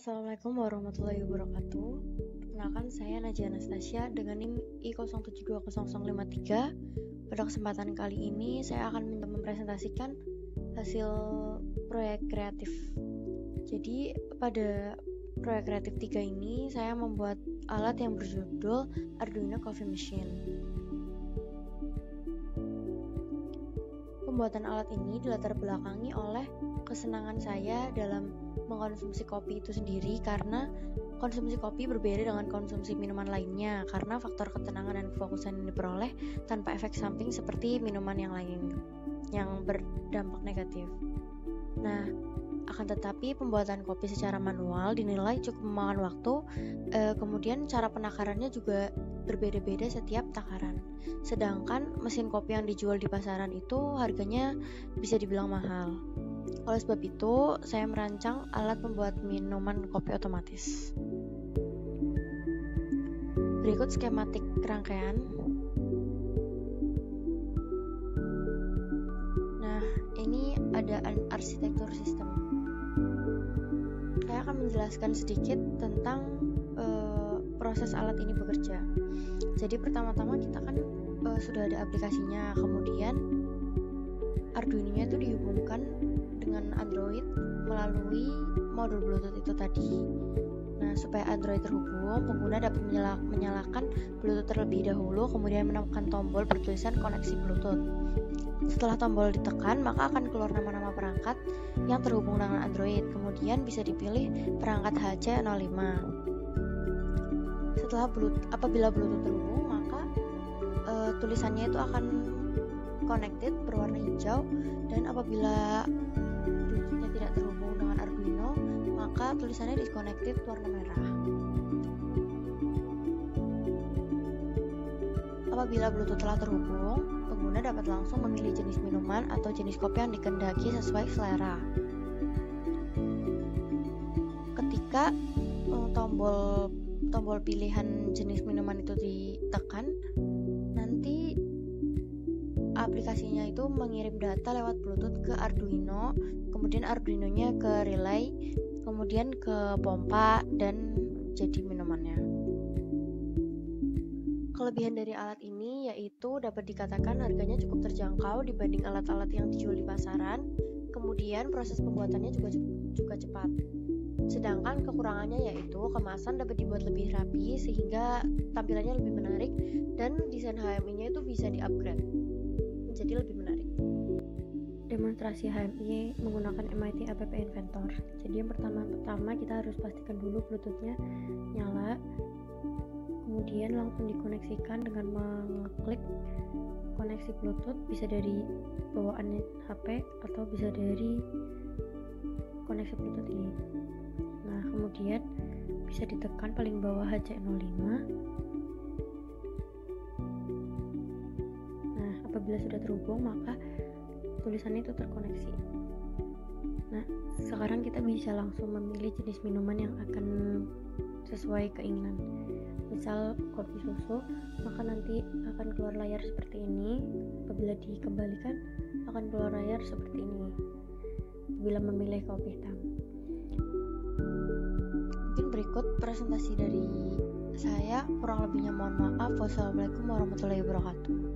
Assalamualaikum warahmatullahi wabarakatuh. Perkenalkan, saya Najia Anastasia dengan NIM I07200053. Pada kesempatan kali ini saya akan mempresentasikan hasil proyek kreatif. Jadi pada proyek kreatif 3 ini saya membuat alat yang berjudul Arduino Coffee Machine. Pembuatan alat ini dilatar belakangi oleh kesenangan saya dalam mengkonsumsi kopi itu sendiri, karena konsumsi kopi berbeda dengan konsumsi minuman lainnya karena faktor ketenangan dan kefokusan yang diperoleh tanpa efek samping seperti minuman yang lain yang berdampak negatif. Nah, akan tetapi pembuatan kopi secara manual dinilai cukup memakan waktu, kemudian cara penakarannya juga berbeda-beda setiap takaran. Sedangkan mesin kopi yang dijual di pasaran itu harganya bisa dibilang mahal. Oleh sebab itu, saya merancang alat pembuat minuman kopi otomatis. Berikut skematik rangkaian. Nah, ini ada arsitektur sistem. Saya akan menjelaskan sedikit tentang proses alat ini bekerja. Jadi pertama-tama kita kan sudah ada aplikasinya, kemudian Arduino-nya itu dihubungkan dengan Android melalui modul Bluetooth itu tadi. Nah, supaya Android terhubung, pengguna dapat menyalakan Bluetooth terlebih dahulu, kemudian menekan tombol bertulisan koneksi Bluetooth. Setelah tombol ditekan, maka akan keluar nama-nama perangkat yang terhubung dengan Android. Kemudian bisa dipilih perangkat HC05. Apabila Bluetooth terhubung, maka tulisannya itu akan connected berwarna hijau, dan apabila Bluetooth-nya tidak terhubung dengan Arduino, maka tulisannya disconnected warna merah. Apabila Bluetooth telah terhubung, pengguna dapat langsung memilih jenis minuman atau jenis kopi yang dikehendaki sesuai selera. Ketika tombol pilihan jenis minuman itu ditekan, nanti aplikasinya itu mengirim data lewat Bluetooth ke Arduino, kemudian Arduino-nya ke relay, kemudian ke pompa, dan jadi minumannya. Kelebihan dari alat ini yaitu dapat dikatakan harganya cukup terjangkau dibanding alat-alat yang dijual di pasaran, kemudian proses pembuatannya juga cepat. Sedangkan kekurangannya yaitu kemasan dapat dibuat lebih rapi sehingga tampilannya lebih menarik, dan desain HMI-nya itu bisa di-upgrade menjadi lebih menarik. Demonstrasi HMI menggunakan MIT App Inventor. Jadi yang pertama kita harus pastikan dulu Bluetooth-nya nyala, kemudian langsung dikoneksikan dengan mengeklik koneksi Bluetooth, bisa dari bawaan HP atau bisa dari koneksi Bluetooth ini. Nah, kemudian bisa ditekan paling bawah HC05. Nah, apabila sudah terhubung, maka tulisannya itu terkoneksi. Nah, sekarang kita bisa langsung memilih jenis minuman yang akan sesuai keinginan. Misal kopi susu, maka nanti akan keluar layar seperti ini. Apabila dikembalikan, akan keluar layar seperti ini. Bila memilih kopi hitam. Mungkin berikut presentasi dari saya, kurang lebihnya mohon maaf. Wassalamualaikum warahmatullahi wabarakatuh.